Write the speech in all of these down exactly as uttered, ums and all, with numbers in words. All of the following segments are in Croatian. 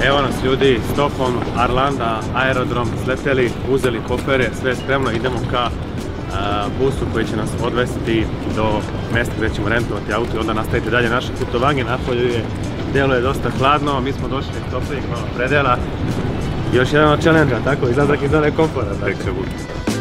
Evo nas ljudi, Stockholm, Arlanda, aerodrom, sleteli, uzeli kofere, sve spremno, idemo ka a, busu koji će nas odvesti do mjesta gdje ćemo rentovati auto i onda nastaviti dalje naše putovanje. Napolju je, delo je dosta hladno, mi smo došli iz toplijeg malo predela. Još jedan od challenge-a, tako, izlazak iz zone komfora. Tek se bude.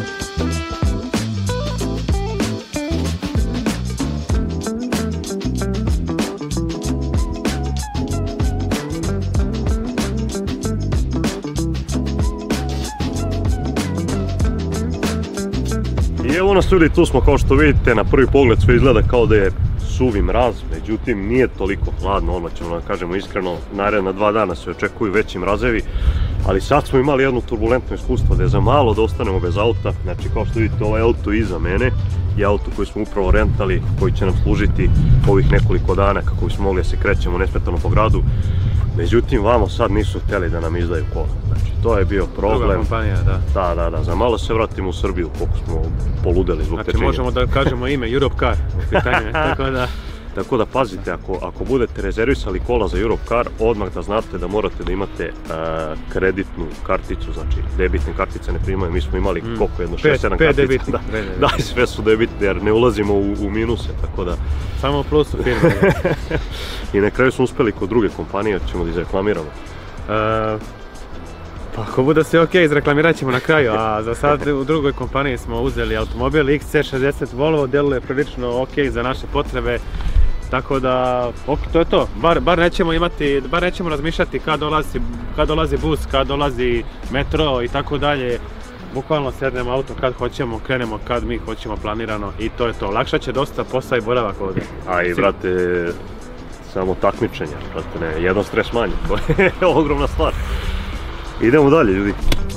I evo nas ljudi, tu smo, kao što vidite, na prvi pogled sve izgleda kao da je suvi mraz, međutim nije toliko hladno, ono ćemo da kažemo iskreno, naredna dva dana se očekuju veći mrazevi, ali sad smo imali jedno turbulentno iskustvo da je za malo da ostanemo bez auta. Znači, kao što vidite, ovaj auto iza mene je auto koji smo upravo rentali, koji će nam služiti ovih nekoliko dana kako bismo mogli da se krećemo nesmetano po gradu. Međutim, vamo sad nisu htjeli da nam izdaju kola. Znači, to je bio problem. Druga kompanija, da. Da, da, da. Za malo se vratimo u Srbiju, koliko smo poludeli zbog te činjenice. Znači, možemo da kažemo ime, Europe Car u pitanju, tako da... Tako da pazite, ako, ako budete rezervisali kola za Europe Car, odmah da znate da morate da imate uh, kreditnu karticu, znači debitne kartice ne primaju, mi smo imali mm. koliko jedno šest sedam kartica. Debitni. Da, da, i sve su debitne jer ne ulazimo u, u minuse, tako da... Samo plus u firme. I na kraju smo uspjeli kod druge kompanije, ćemo da izreklamiramo. Uh, pa ako bude sve ok, izreklamirat ćemo na kraju, a za sad u drugoj kompaniji smo uzeli automobil X C šezdeset Volvo, djeluje prilično ok za naše potrebe. Tako da, ok, to je to, bar, bar nećemo imati, bar nećemo razmišljati kad dolazi, kad dolazi bus, kad dolazi metro i tako dalje. Bukvalno sednemo auto kad hoćemo, krenemo kad mi hoćemo planirano i to je to. Lakša će dosta posao i boravak ovdje. A i brate, samo takmičenja, brate, ne, jedan stres manje, to je ogromna stvar. Idemo dalje ljudi.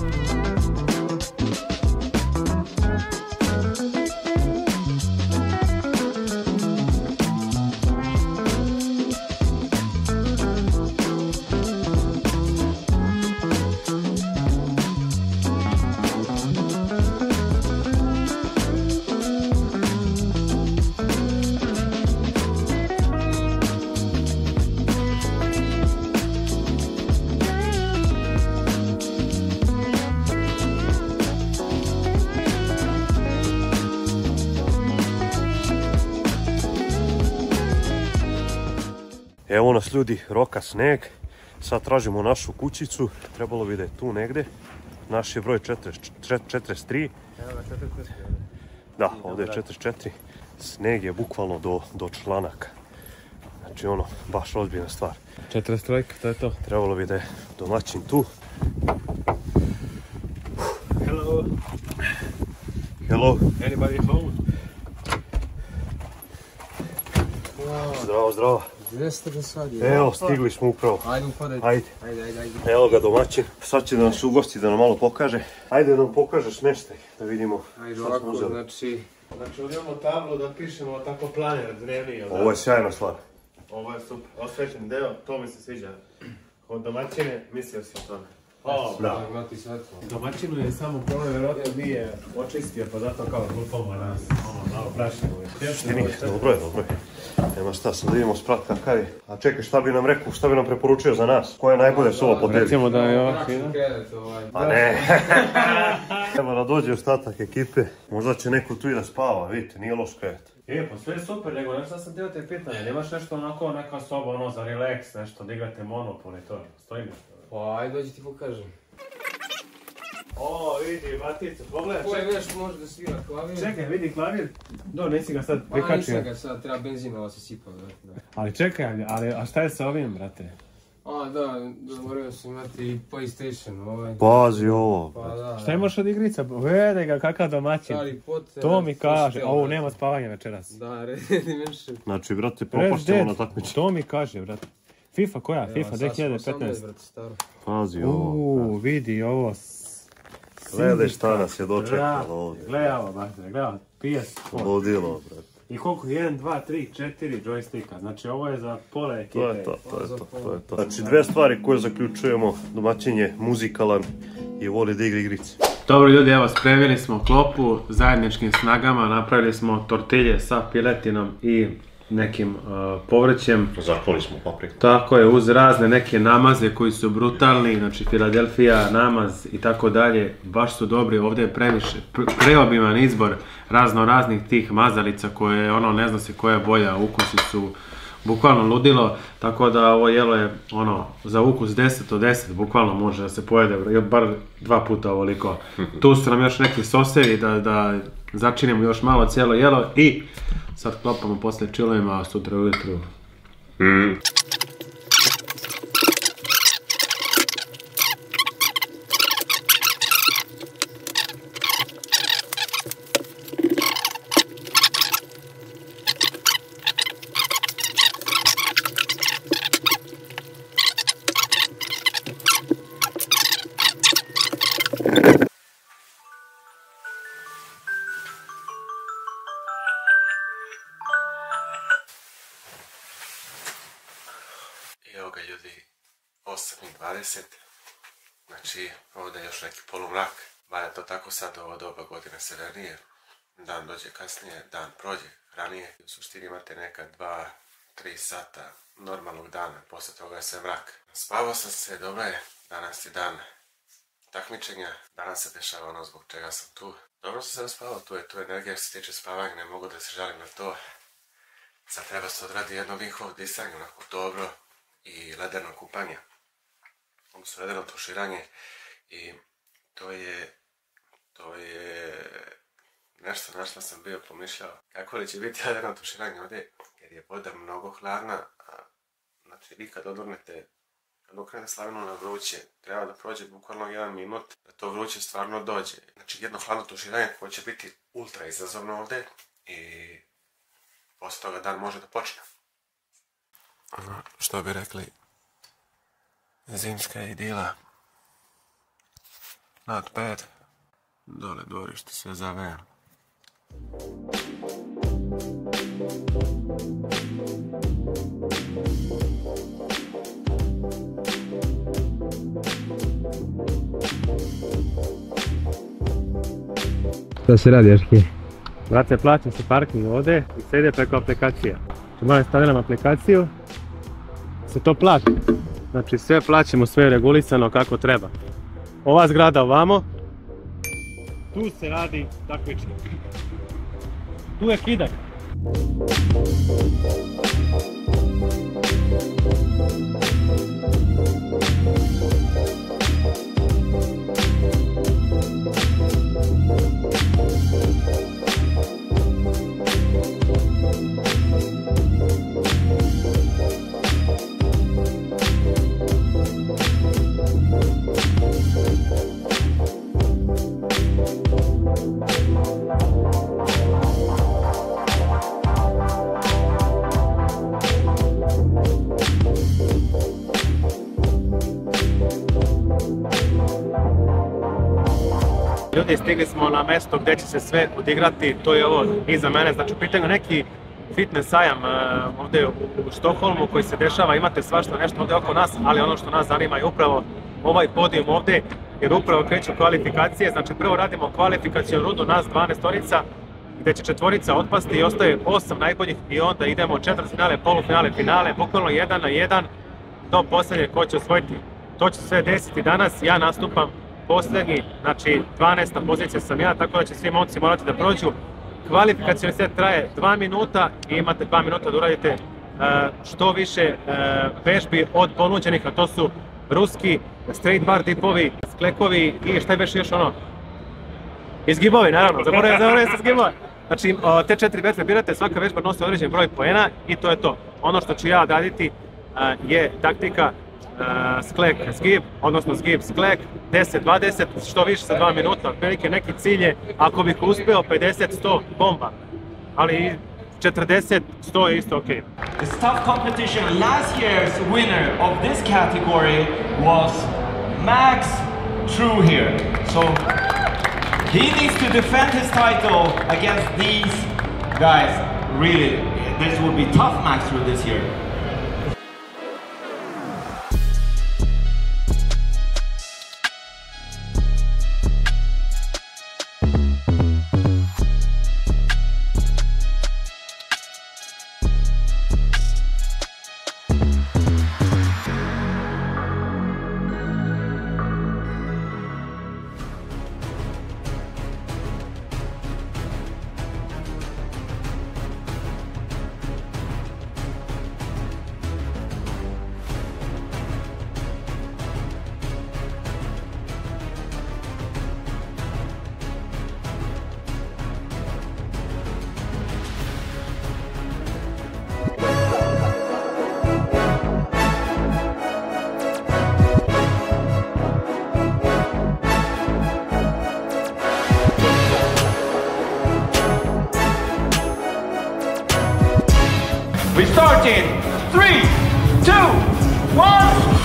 Evo nas ljudi, roka sneg, sad tražimo našu kućicu, trebalo bi da je tu negde, naš je broj četrdeset tri. Evo ga četrdeset četiri. Da, ovdje je četrdeset četiri, sneg je bukvalno do, do članaka, znači ono, baš ozbiljna stvar. četrdeset tri, to je to. Trebalo bi da je domaćin tu. Hello. Hello. Anybody home? Zdravo, zdravo. Gdje ste do sad? Evo, stigli smo upravo. Ajde upadajte. Ajde. Ajde, ajde, ajde. Evo ga domaćin. Sad će da nas ugosti, da nam malo pokaže. Ajde da nam pokažeš smještaj, da vidimo Ajde, šta smo ovako, uzeli. znači... Znači ovdje imamo tablu da pišemo tako planer dnevni. Ovo je sjajna stvar. Ovo je super, osvećen deo, to mi se sviđa. Od domaćine mislio si o tome. O, da. Imati svetlo. Domaćinu je samo problem, vjerojatno nije očistio, pa zato kao glupamo nas, ono, malo prašimo. Štini, dobro je, dobro je. Nema šta, sad vidimo sprat kakav je. A čekaj, šta bi nam rekao, šta bi nam preporučio za nas? Koje je najbolje soba po tebi? Recimo da je ovak Mračni krevet ovaj. Pa ne. Treba da dođe ostatak ekipe. Možda će neko tu i da spava, vidite, nije loš krevet. E, pa sve je super, nego nešto sam htio te pitanje, nemaš nešto onako, neka soba, ono, za relax, nešto, da igrate Monopol i to, stoji nešto? Pa ajde dođi ti pokažem. O, vidi, Batice, pogledaj, Koji čekaj. veš može da svira klavir? Čekaj, vidi klavir. Do, nisi ga sad Pa nisam prikačio. ga sad, treba benzinova se sipa, brate. Ali čekaj, ali, a šta je sa ovim, brate? A da, da moraju se imati PlayStation ovaj. Pazi ovo. Pa da. Šta imaš od igrica? Vede ga, kakav domaćin. Harry Potter. To mi kaže, Puštel, ovo brate. nema spavanja večeras. Da, Red Dimension. Znači, brate, Red propašćemo Dead, na takmičenje. to mi kaže, brate. FIFA koja? FIFA dvije hiljade petnaeste. brate, staro. Pazi ovo. Uuu, vidi ovo. Gledaj šta nas je dočekalo ovdje. Gledaj ovo, brate, gledaj ovo. P S četiri. Ludilo, brate. I koliko? jedan, dva, tri, četiri joysticka. Znači ovo je za pola ekipe. To je to, to je to, to je to. Znači, dve stvari koje zaključujemo, domaćin je muzikalan i voli da igra igrice. Dobro ljudi, evo spremili smo klopu zajedničkim snagama, napravili smo tortilje sa piletinom i nekim uh, povrćem. Zaklali smo papriku. Tako je, uz razne neke namaze koji su brutalni, znači Filadelfija, namaz i tako dalje, baš su dobri. Ovdje je previše, preobiman izbor razno raznih tih mazalica koje, ono, ne zna se koja je bolja, ukusi su bukvalno ludilo, tako da ovo jelo je, ono, za ukus deset od deset, bukvalno može da se pojede, bar dva puta ovoliko. Tu su nam još neki sosevi da, da začinimo još malo cijelo jelo i sad klopamo poslije chillujemo, a sutra ujutru. Mm. Evo ga ljudi, osam i dvadeset, znači ovdje je još neki polumrak, valja to tako sad ovo doba godine severnije, dan dođe kasnije, dan prođe ranije, u suštini imate neka dva, tri sata normalnog dana, poslije toga je sve mrak. Spavao sam se, dobro je, danas je dan takmičenja, danas se dešava ono zbog čega sam tu. Dobro sam se raspavao, tu je tu energija što se tiče spavanja, ne mogu da se žalim na to. Sad treba se odradi jedno njihovo disanje, onako dobro, i ledeno kupanje, odnosno ledeno tuširanje, i to je, to je nešto na što sam bio pomišljao, kako li će biti ledeno tuširanje ovdje, jer je voda mnogo hladna, a znači vi kad odvrnete, kad okrenete slavinu na vruće, treba da prođe bukvalno jedan minut, da to vruće stvarno dođe. Znači jedno hladno tuširanje koje će biti ultra izazovno ovdje i poslije toga dan može da počne. Ono, što bi rekli, zimska idila. Not bad. Dole dvorište sve zavejano. Šta se radi, Aški? Brate, plaća se parking ovdje i se ide preko aplikacija. Malo stavljam aplikaciju, se to plati. Znači sve plaćamo, sve je regulisano kako treba. Ova zgrada ovamo, tu se radi takmičenje. Tu je kidanje. Ljudi, stigli smo na mjesto gdje će se sve odigrati, to je ovo iza mene, znači u pitanju neki fitness sajam uh, ovdje u Štokholmu koji se dešava, imate svašta nešto ovdje oko nas, ali ono što nas zanima je upravo ovaj podijum ovdje, jer upravo kreću kvalifikacije, znači prvo radimo kvalifikaciju rundu nas dvanaestorica, gdje će četvorica otpasti i ostaje osam najboljih i onda idemo četvrtfinale, polufinale, finale, bukvalno jedan na jedan do posljednje ko će osvojiti. To će sve desiti danas, ja nastupam posljednji, znači dvanaesta pozicija sam ja, tako da će svi momci morati da prođu. Kvalifikacijni set traje dva minuta i imate dva minuta da uradite uh, što više uh, vežbi od ponuđenih, a to su ruski straight bar dipovi, sklekovi i šta je već još ono? Izgibovi, naravno, zaboravim, zaboravim se zgibovi. Znači uh, te četiri vežbe birate, svaka vežba nosi određen broj poena i to je to. Ono što ću ja odraditi uh, je taktika Uh, sklek zgib, odnosno zgib sklek, deset dvadeset, što više za dva minuta, otprilike neki cilj je, ako bih uspeo pedeset sto bomba, ali četrdeset sto je isto ok. This tough competition, last year's winner of this category was Max True here, so he needs to defend his title against these guys. Really, this will be tough, Max True, this year. one.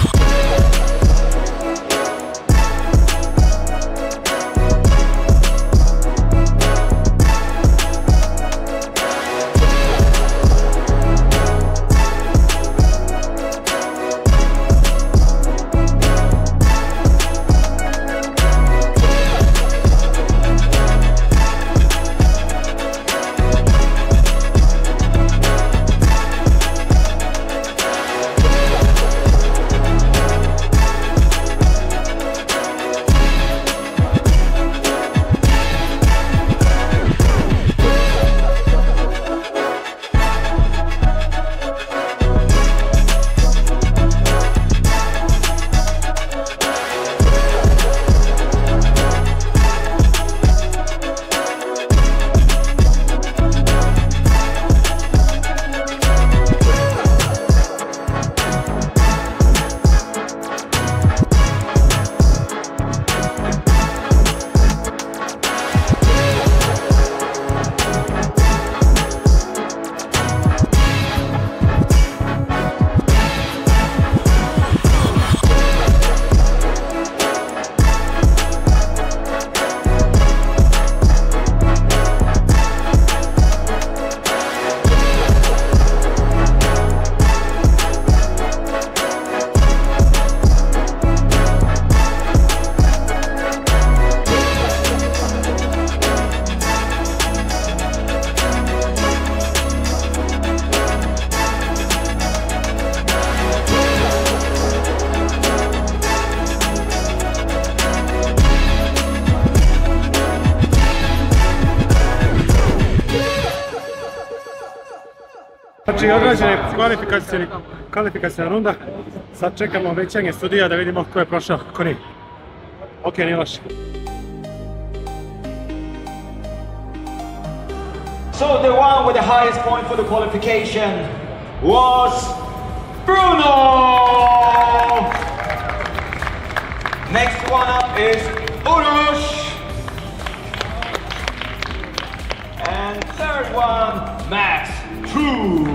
Znači, odrađena je kvalifikacijna runda, sad čekamo većanje sudija da vidimo ko je prošao, ko nije. Ok, nije loše. So the one with the highest point for the qualification was Bruno! Next one up is Urush! And third one, Max True!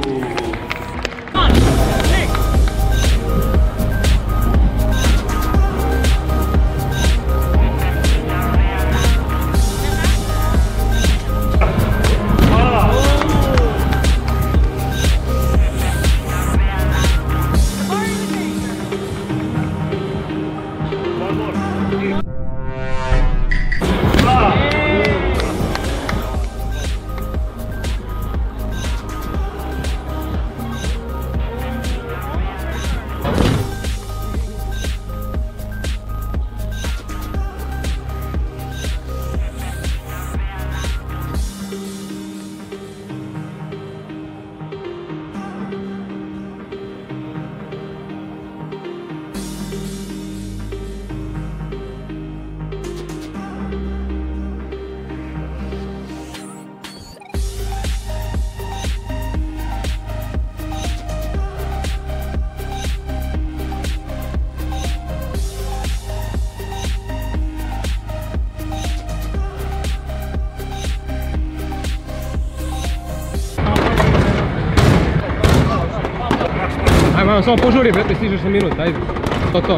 Ajmo, samo požuri, brate, stižeš na minut, ajde. To to.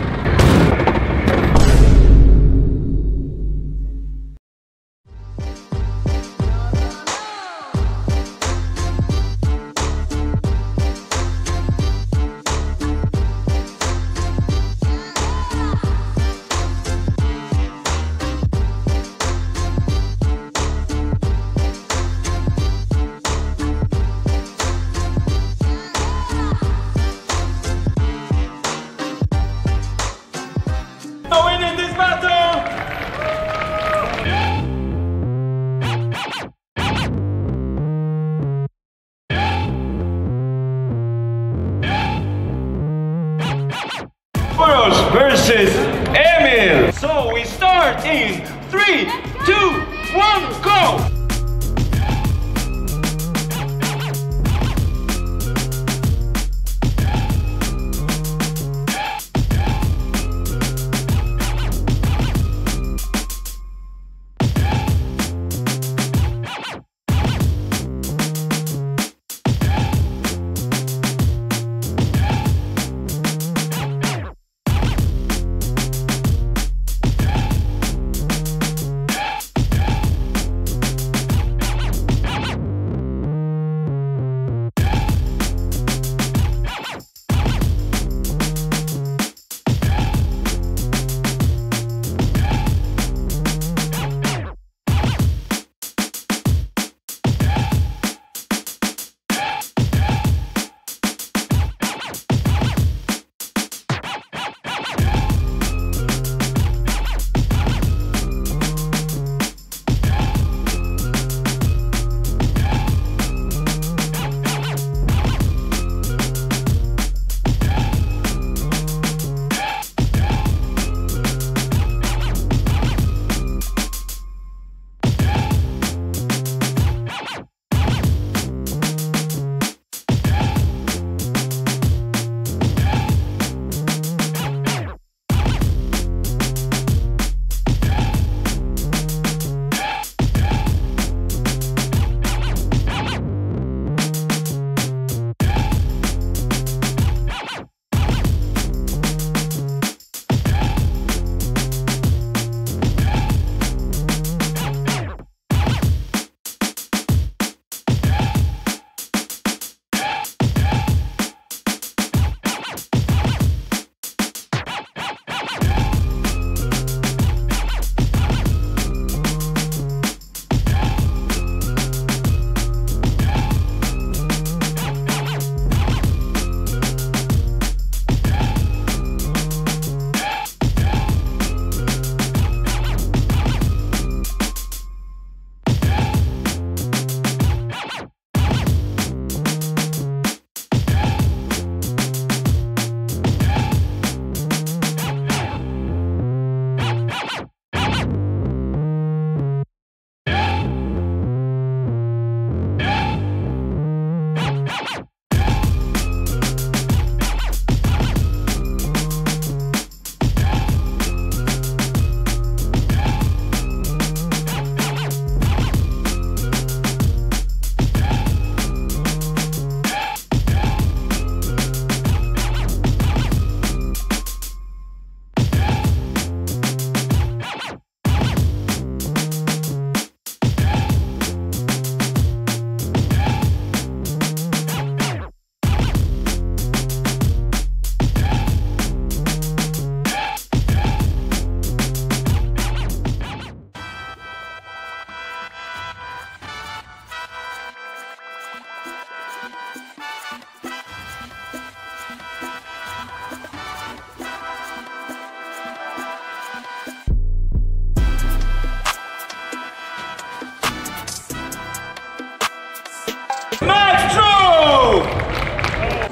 Winning this battle! Urush versus Emil! So we start in three, two, one, go!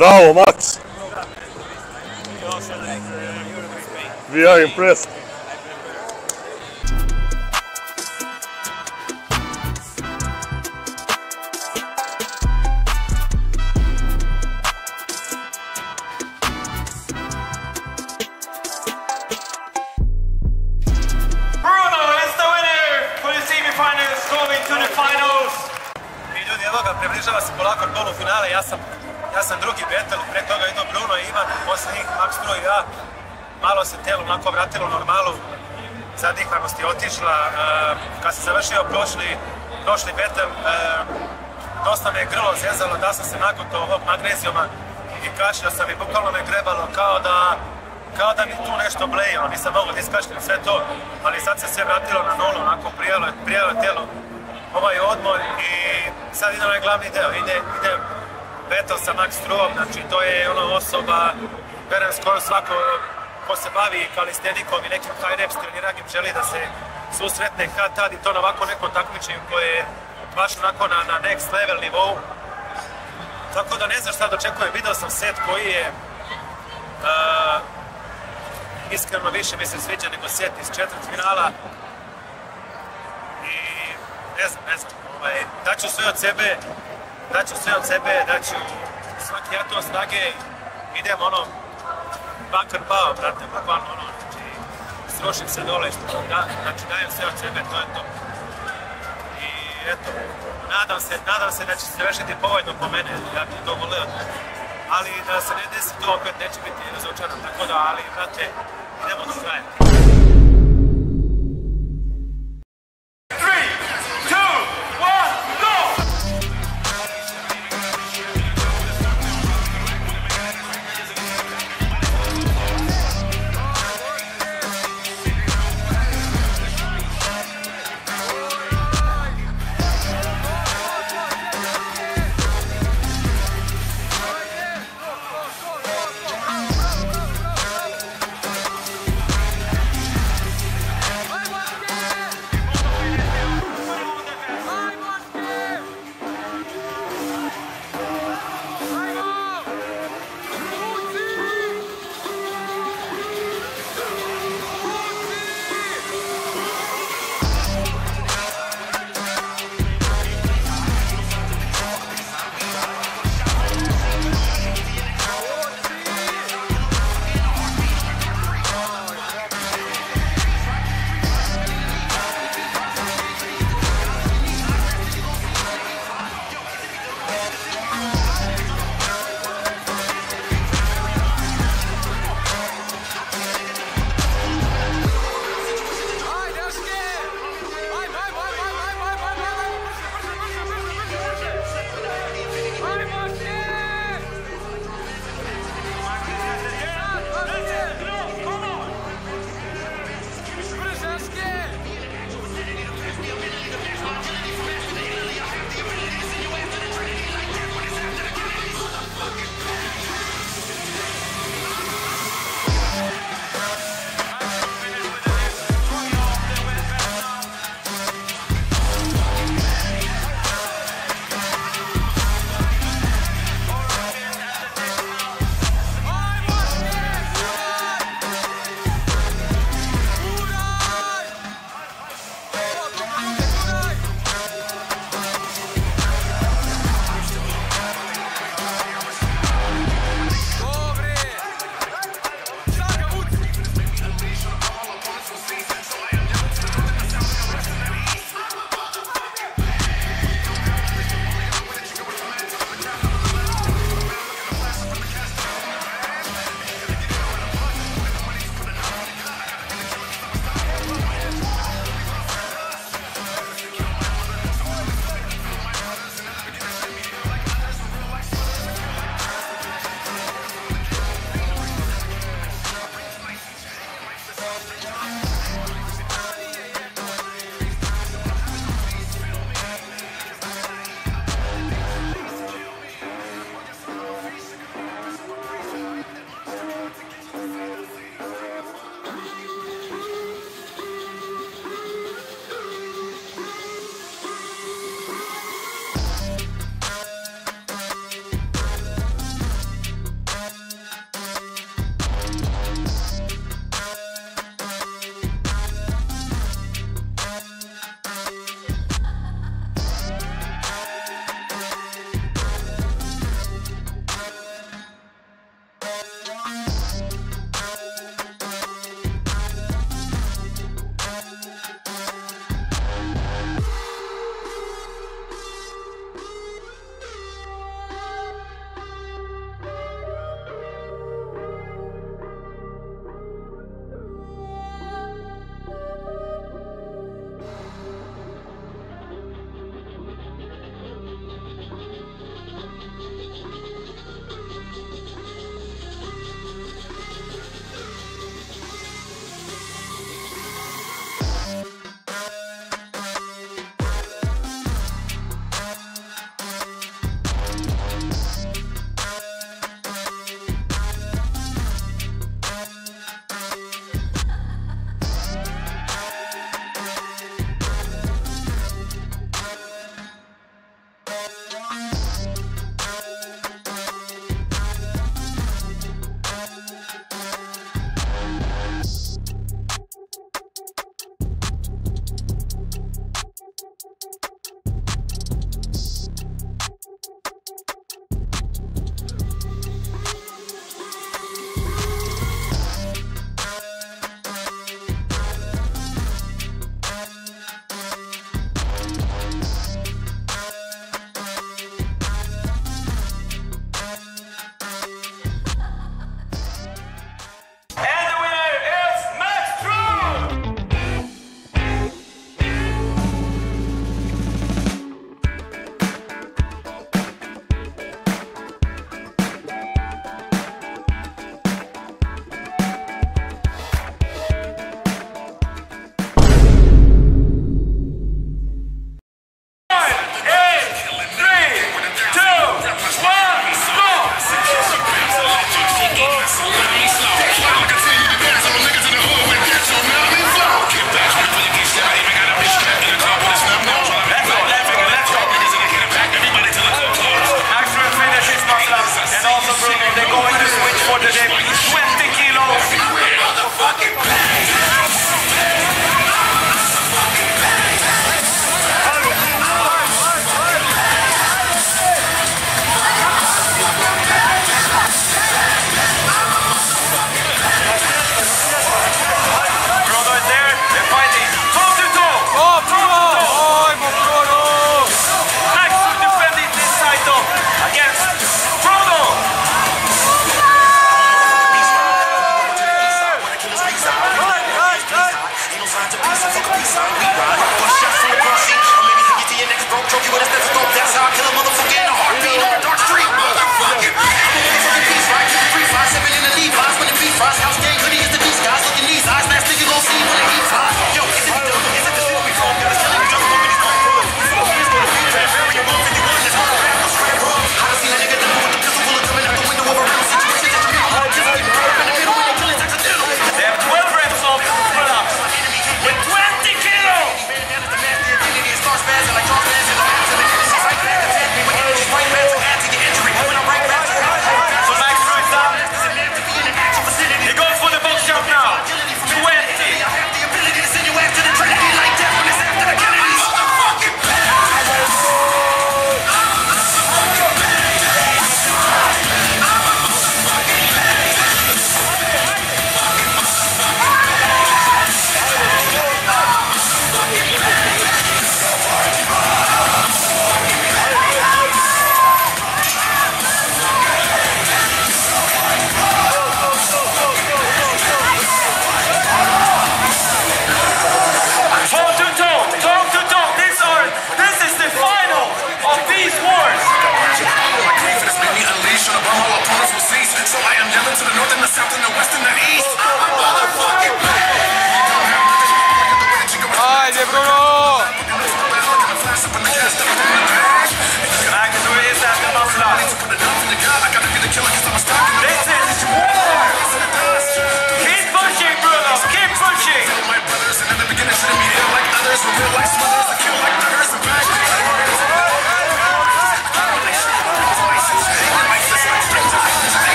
Bravo, Max! We are impressed. Približava se polako golu finale, ja sam, ja sam drugi betel, pre toga idu Bruno i Ivan, posle njih Max True i ja. Malo se telo onako vratilo u normalu, zadihanost je otišla. E, kad sam završio prošli, prošli betel, e, dosta me je grlo zezalo, da sam se nagutao ovog magnezijuma i kašljao sam i bukvalno me grebalo kao da, kao da mi tu nešto bleje, nisam mogao da iskašljam sve to, ali sad se sve vratilo na nulu, onako prijelo, prijelo telo ovaj odmor i sad ide onaj glavni deo, ide, ide battle sa Max Trueom, znači to je ono osoba, verujem skoro svako ko se bavi kalistenikom i nekim high reps treniranjem želi da se susretne kad tad i to na ovako nekom takmičenju koje je baš onako na, na next level nivou. Tako da ne znam šta da očekujem, video sam set koji je uh, iskreno više mi se sviđa nego set iz četvrt finala. Ne znam, ne znam, ovaj, daću sve od sebe, daću sve od sebe, daću svaki atom snage, idem ono, bakar pao, brate, bukvalno ono, znači, srušim se dole, što da, znači dajem sve od sebe, to je to. I eto, nadam se, nadam se da će se završiti povoljno po mene, ja bih to voleo, ali da se ne desi to opet neće biti razočaran, tako da, ali, brate, idemo do kraja.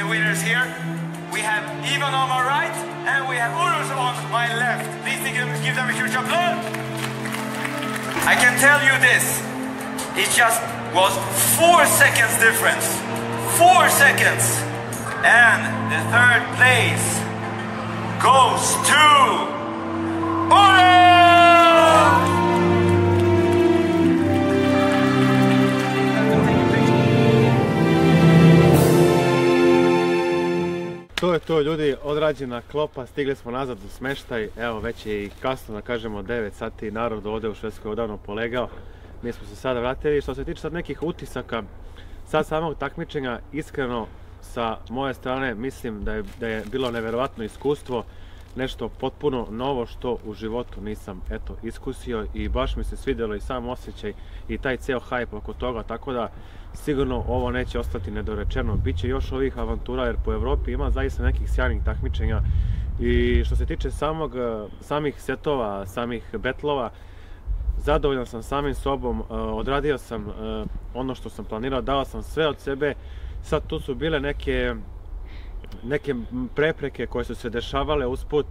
winners here. We have Ivan on my right and we have Uros on my left. Please give them a huge applause. I can tell you this, it just was four seconds difference. Four seconds. And the third place goes to Uros! To je to ljudi, odrađena klopa, stigli smo nazad u smeštaj, evo već je i kasno da kažemo devet sati, narod ovdje u Švedskoj odavno polegao, mi smo se sada vratili. Što se tiče sad nekih utisaka, sad samog takmičenja, iskreno sa moje strane mislim da je, da je bilo nevjerovatno iskustvo, nešto potpuno novo što u životu nisam eto iskusio i baš mi se svidjelo i sam osjećaj i taj ceo hype oko toga, tako da sigurno ovo neće ostati nedorečeno. Biće još ovih avantura jer po Evropi ima zaista nekih sjajnih takmičenja i što se tiče samog, samih setova, samih betlova, zadovoljan sam samim sobom, odradio sam ono što sam planirao, dao sam sve od sebe. Sad tu su bile neke neke prepreke koje su se dešavale usput,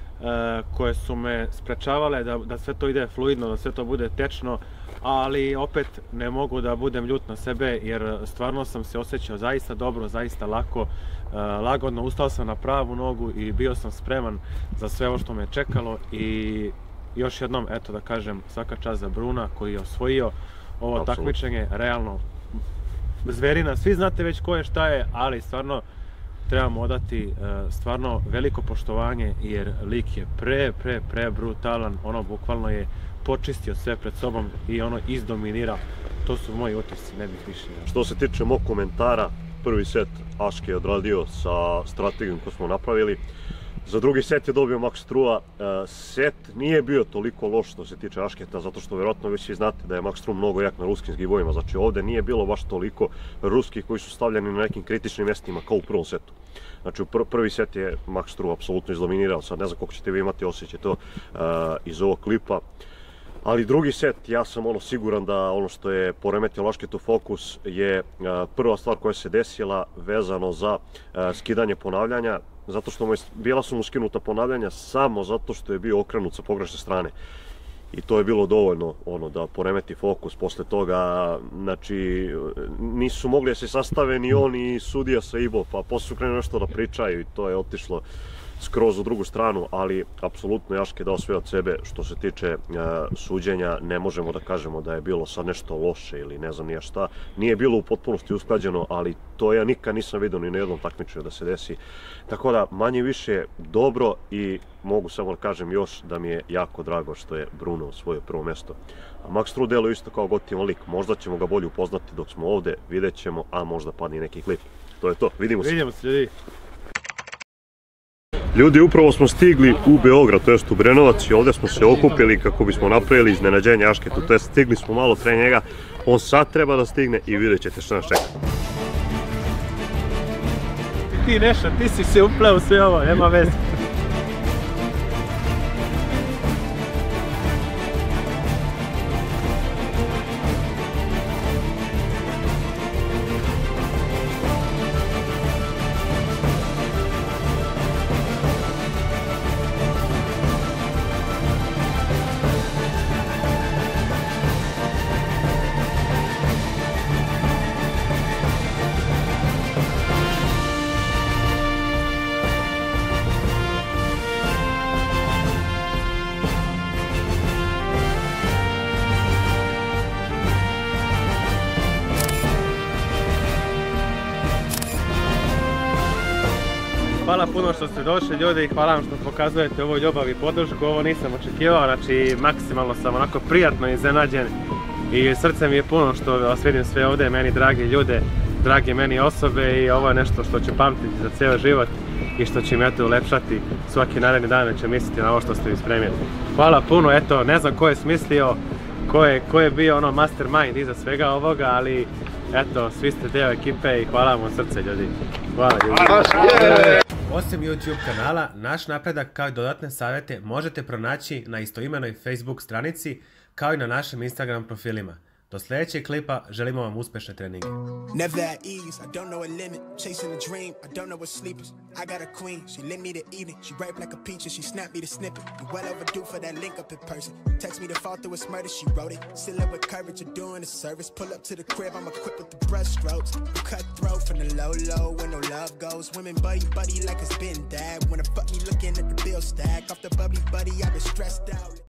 koje su me sprečavale da, da sve to ide fluidno, da sve to bude tečno, ali opet ne mogu da budem ljut na sebe jer stvarno sam se osjećao zaista dobro, zaista lako, lagodno, ustao sam na pravu nogu i bio sam spreman za sve ovo što me čekalo i još jednom, eto da kažem, svaka čast za Bruna koji je osvojio ovo Absolutno. Takmičenje, realno zverina, svi znate već ko je šta je, ali stvarno trebamo odati stvarno veliko poštovanje jer lik je pre, pre, pre brutalan, ono bukvalno je počistio sve pred sobom i ono izdominira. To su moji utisci, ne bih više. Što se tiče mog komentara, prvi set Aške je odradio sa strategijom koju smo napravili. Za drugi set je dobio Max Strua. Set nije bio toliko loš što se tiče Ašketa, zato što vjerojatno vi svi znate da je Max Strua mnogo jak na ruskim zgibovima. Znači ovdje nije bilo baš toliko ruskih koji su stavljeni na nekim kritičnim mjestima kao u prvom setu. Znači u prvi set je Max Strua apsolutno izdominirao, sad ne znam koliko ćete vi imati osjećaj to iz ovog klipa. Ali drugi set, ja sam ono siguran da ono što je poremetilo Ašketu fokus je prva stvar koja se desila vezano za skidanje ponavljanja, zato što mu je, bila su mu skinuta ponavljanja samo zato što je bio okrenut sa pogrešne strane. I to je bilo dovoljno ono da poremeti fokus. Posle toga, znači, nisu mogli da se sastave ni on i sudija sa Ibo, pa posle su krenuli nešto da pričaju i to je otišlo skroz u drugu stranu, ali apsolutno Aške dao sve od sebe. Što se tiče uh, suđenja, ne možemo da kažemo da je bilo sad nešto loše ili ne znam nija šta. Nije bilo u potpunosti usklađeno, ali to ja nikad nisam vidio ni na jednom takmičenju da se desi. Tako da, manje više dobro i mogu samo da kažem još da mi je jako drago što je Bruno osvojio prvo mjesto. A Max Strua deluje isto kao gotivan lik, možda ćemo ga bolje upoznati dok smo ovdje, vidjet ćemo, a možda padne neki klip. To je to, vidimo se. Vidimo se ljudi. Ljudi, upravo smo stigli u Beograd, to jest u Brenovac i ovdje smo se okupili kako bismo napravili iznenađenje Ašketu, to jest stigli smo malo pre njega, on sad treba da stigne i vidjet ćete što nas čeka. Ti Neša, ti si se upleo u sve ovo, nema veze. Hvala puno što ste došli ljudi i hvala vam što pokazujete ovu ljubav i podršku, ovo nisam očekivao, znači maksimalno sam onako prijatno iznenađen i srce mi je puno što vas vidim sve ovdje, meni dragi ljude, dragi meni osobe i ovo je nešto što ću pamtiti za cijel život i što će mi eto ulepšati svaki naredni dan, će misliti na ovo što ste mi spremili. Hvala puno, eto ne znam ko je smislio, ko je, ko je bio ono mastermind iza svega ovoga, ali eto svi ste deo ekipe i hvala vam od srce ljudi. Hvala ljudi. Osim YouTube kanala, naš napredak kao i dodatne savjete možete pronaći na istoimenoj Facebook stranici kao i na našim Instagram profilima. Do sljedećeg klipa želimo vam uspješne treninge. Never at ease, I don't know a limit. Chasing a dream, I don't know what sleepers. I got a queen, she lit me to eat it. She ripe like a peach and she snapped me to snip it. I'm well overdue for that link up in person. Text me to fall through a murder, she wrote it. Still up with courage, you're doing a service. Pull up to the crib, I'm equipped with the brush strokes. I'm cutthroat from the low low where no love goes. Women buddy buddy like it's been dad. Wanna fuck me looking at the bill stack. Off the bubbly buddy, I've been stressed out.